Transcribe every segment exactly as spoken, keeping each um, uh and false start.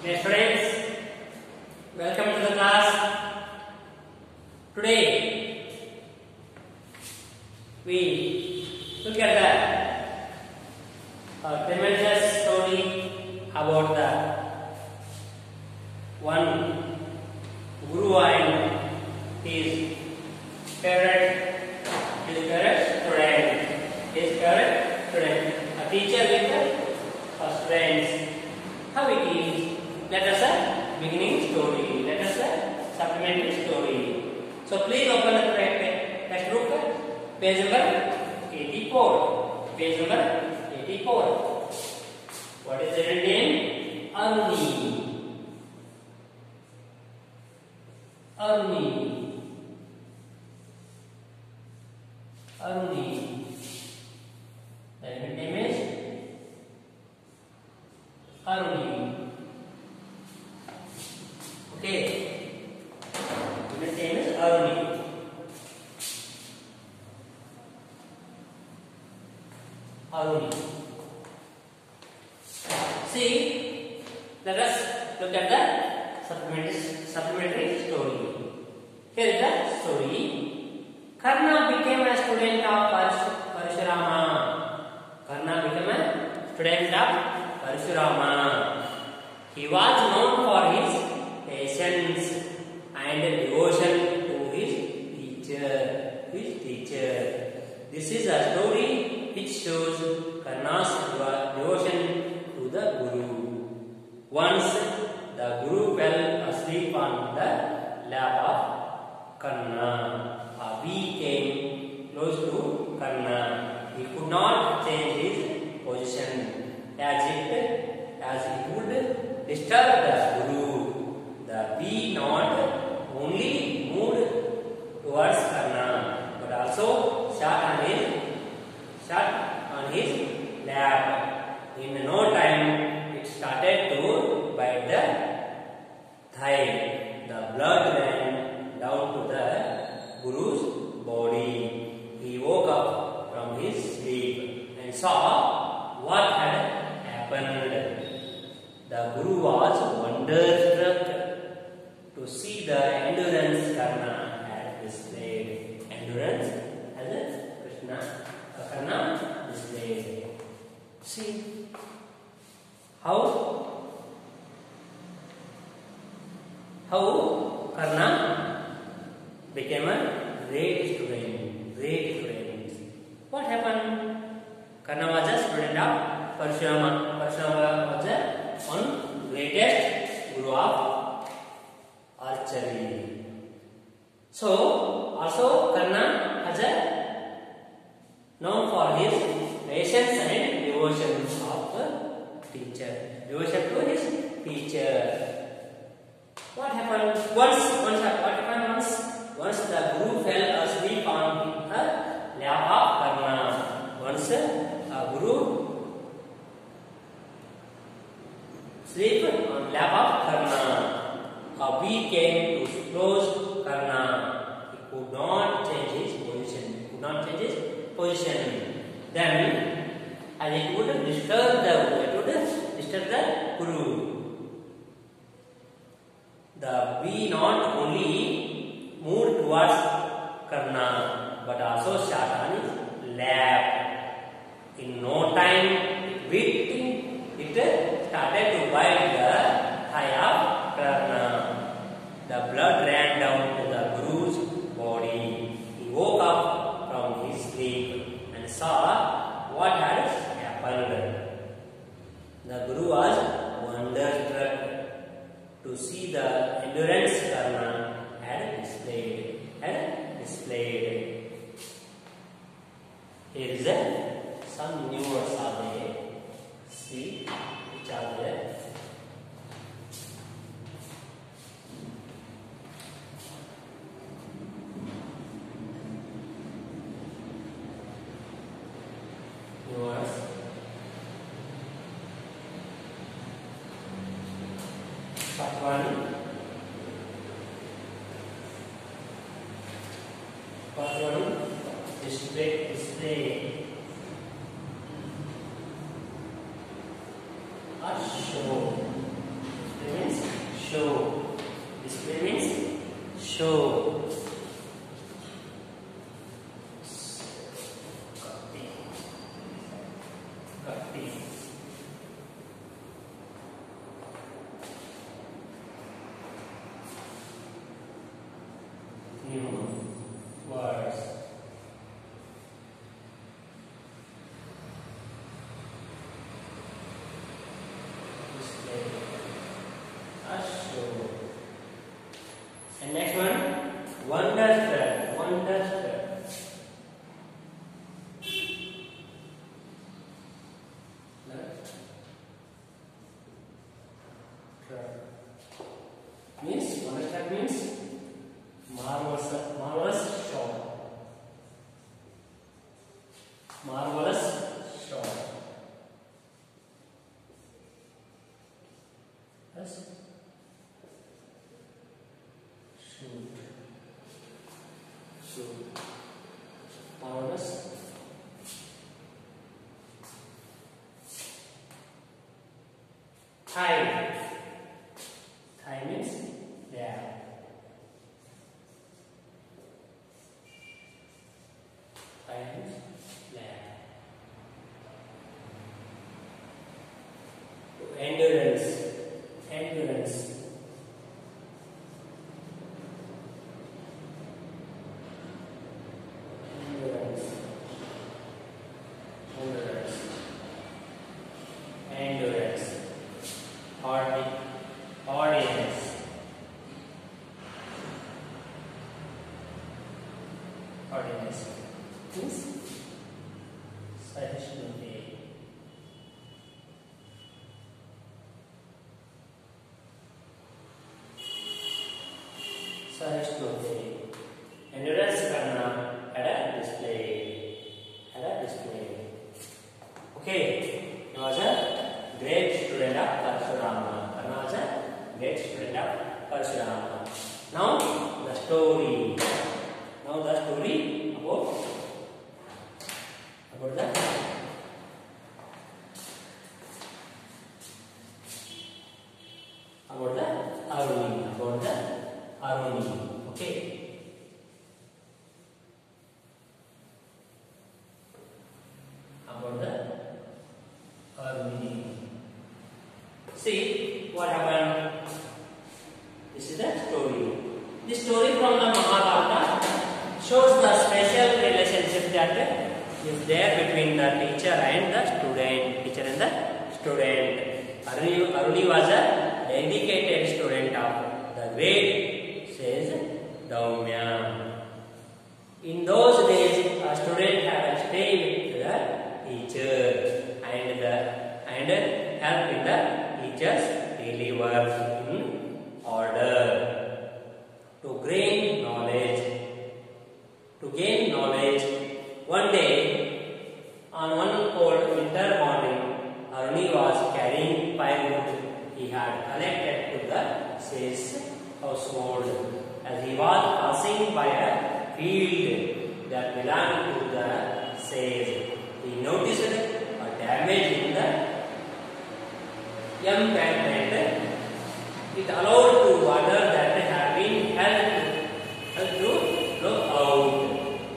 Dear students, welcome to the class. Today we look at the uh, tremendous story about the one Guru and his favorite, his favorite student, his favorite student, a teacher with a students. How it is? Let us a beginning story. Let us a supplementary story. So please open the textbook, page number eighty-four. Page number eighty-four. What is the name? Aruni. Aruni. Aruni. The name is Aruni. Okay. The name is Aruni. Aruni. See, let us look at the supplementary, supplementary story. Here is the story. Karna became a student of Parashurama. Karna became a student of Parashurama. He was known for his patience and devotion to his teacher. His teacher. This is a story which shows Karna's devotion to the Guru. Once the Guru fell asleep on the lap of Karna. A bee came close to Karna. He could not change his position as it as it would disturb the Guru. The bee not only moved towards Karna but also sat on his sat on his lap. In no time it started to bite the thigh. The blood ran down to the Guru's body. He woke up from his sleep and saw what had happened. The Guru was wonderstruck to see the endurance Karna had displayed. Endurance as a Krishna, uh, Karna displayed. See how how Karna became a great student. Great student. What happened? Karna was a student of Parashurama. Parashurama was a one greatest Guru of archery. So also Karna has a known for his patience and devotion of the teacher. Devotion to his teacher. What happened? Once, once what happened once? Once the Guru fell asleep on the lap of Karna. Once a Guru sleep on lap of Karna. A bee came to close Karna. He could not change his position. He could not change his position. Then, as it would disturb the it would disturb the Guru. The bee not only moved towards Karna but also sat on his lap. In no time, it it started to bite the thigh of Karna. The blood ran down to the Guru's body. He woke up from his sleep and saw what had happened. The Guru was wonderstruck to see the endurance Karna had displayed. Had displayed. Here is a, some new words are there. See which are there. New words. Part one. Part one. Display. Display. Show. show. New words. Display. A show. And next one, wonder spread. Wonder spread. Means wonder spread means marvelous, marvelous show. Marvelous show. Yes. Shoot. Shoot. Marvelous. Tie. Tie means there. Tie means there. Endurance. Endurance. Endurance. Endurance. Endurance. Audi audience. Audience. Means suggestion. Suggestion. Endurance karna ada display. Ada display. Okay. He was a great student of Parshurama. He was a great student of Parshurama. Now the story. Now the story about about the about the Aruni. About the Aruni. Okay. About the Aruni. See what happened. This is the story. The story from the Mahabharata shows the special relationship that is there between the teacher and the student. Teacher and the student. Aruni, Aruni was a dedicated student of the great sage Daumya. In those days, a student had to stay with the teacher and the and help in the teacher's daily work in order to gain knowledge. To gain knowledge, one day, on one cold winter morning, Aruni was carrying firewood he had collected to the sage's household. As he was passing by a field that belonged to the sage, he noticed a damage in the embankment. It allowed the water that had been held, held to flow out.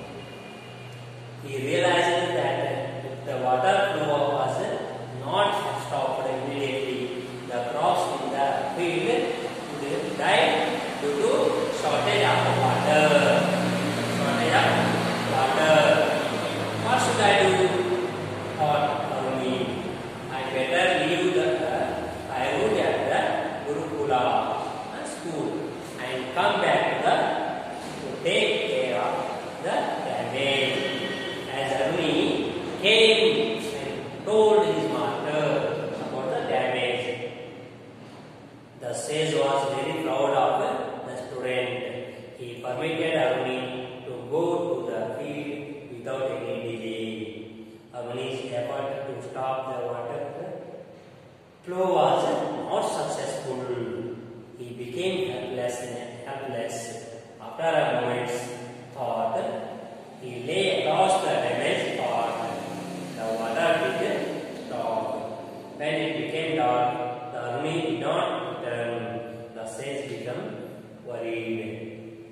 He realized that if the water flow was not stopped immediately, the crops in the field would die due to shortage of water. Shortage of water. What should I do? Thought Aruni. I better leave the firewood at the Gurukula school and come back to the to take care of the damage. As Aruni came and told his master about the damage, the sage was very proud of the student. He permitted Aruni to go to the field without any delay. Aruni's effort to stop the water flow was not successful. He became helpless. helpless. After a moment's thought, he lay across the damaged part. The water did stop. When it became dark, the Aruni did not return. The sage became worried.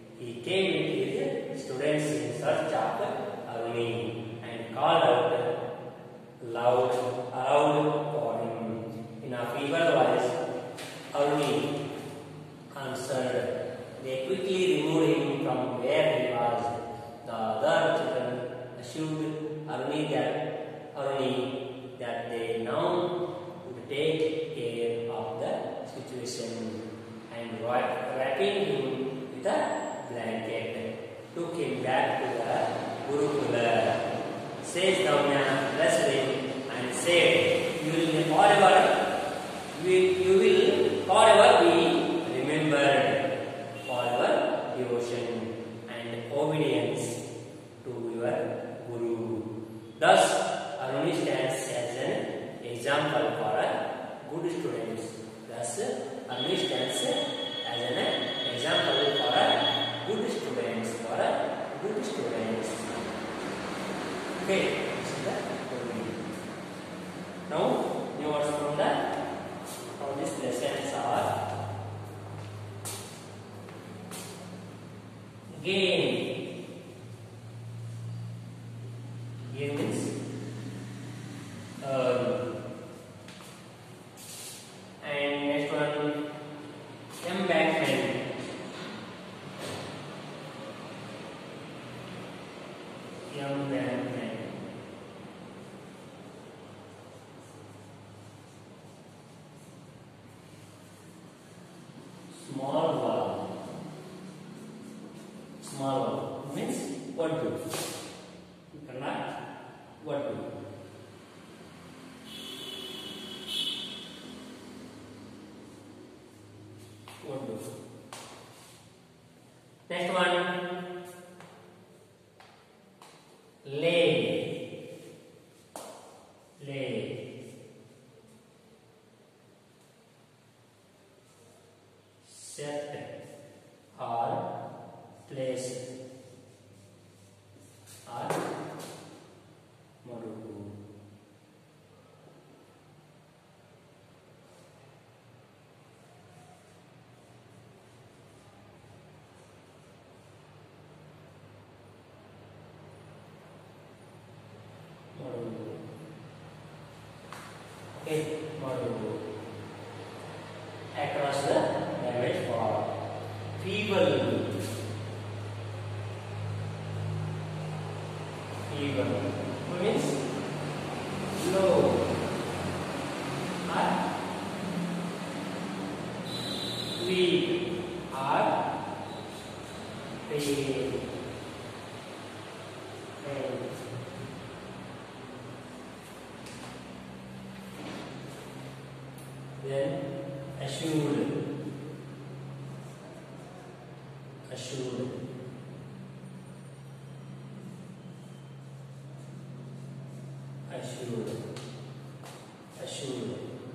came with his students in search of Aruni and called out loud, aloud for him. In a feeble voice, Aruni answered. They quickly removed him from where he was. The other children assured Aruni that, Aruni that they now would take care of the situation, and wrapping him with a blanket, took him back to the Gurukula. Sage Damya blessed him and said, "You will forever, you will forever be remembered for your devotion and obedience to your Guru." Thus, Aruni stands as an example for a good students. Thus, Aruni stands as an example for a good students. For a good students. Okay, this is the Aruni. Now, new words from the from this lessons are gain. Gain means earn. And next one, embankment. Embankment. Small wall. Small wall means what do? You cannot what do? What do? Next one, lay. Lay. Set or place or morugu. Morugu. Okay, morugu. Across the damage for feeble. Feeble means low or weak or pale. Then assured. Assured. Assured. Assured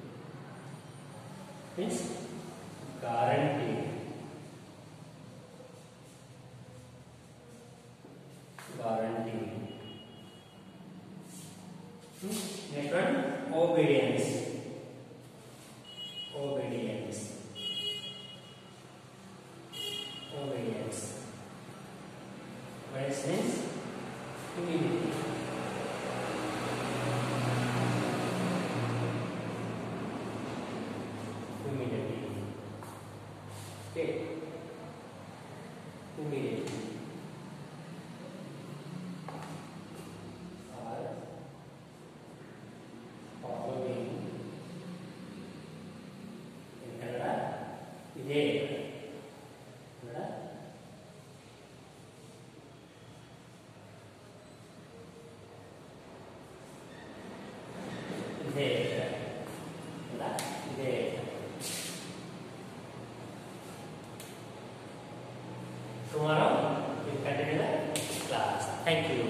means guaranteed. Guaranteed. Next one, obedience. Obedience. Obedience. Obedience means humility. Humility. Okay. Humility. Or following. In Kannada, ide. Kannada. Ide. Kannada, ide. Tomorrow we continue the class. Thank you.